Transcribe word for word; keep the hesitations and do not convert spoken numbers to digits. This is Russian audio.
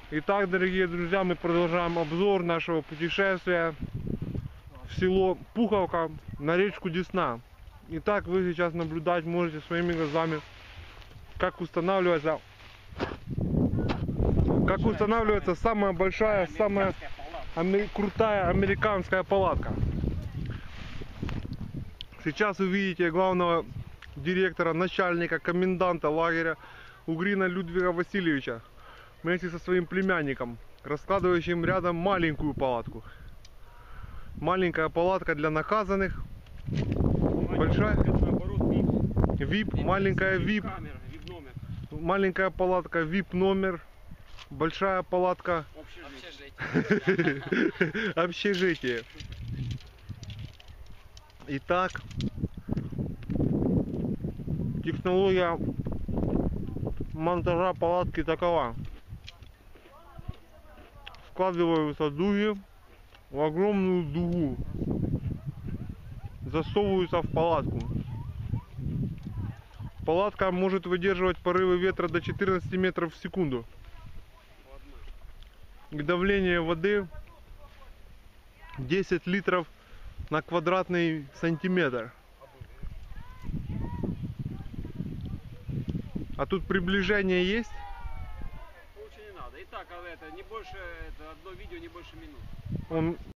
Итак, дорогие друзья, мы продолжаем обзор нашего путешествия в село Пуховка на речку Десна. Итак, вы сейчас наблюдать можете своими глазами, как устанавливается, как устанавливается самая большая, самая аме- крутая американская палатка. Сейчас вы видите главного директора, начальника, коменданта лагеря Угрина Людвига Васильевича вместе со своим племянником, раскладывающим рядом маленькую палатку. Маленькая палатка для наказанных. Большая вип, маленькая вип, маленькая палатка вип номер, большая палатка общежитие. Итак, технология монтажа палатки такова: складываются дуги в огромную дугу, засовываются в палатку. Палатка может выдерживать порывы ветра до четырнадцати метров в секунду. И давление воды десять литров на квадратный сантиметр. А тут приближение есть? Лучше не надо. Итак, это не больше, это одно видео не больше минут. Он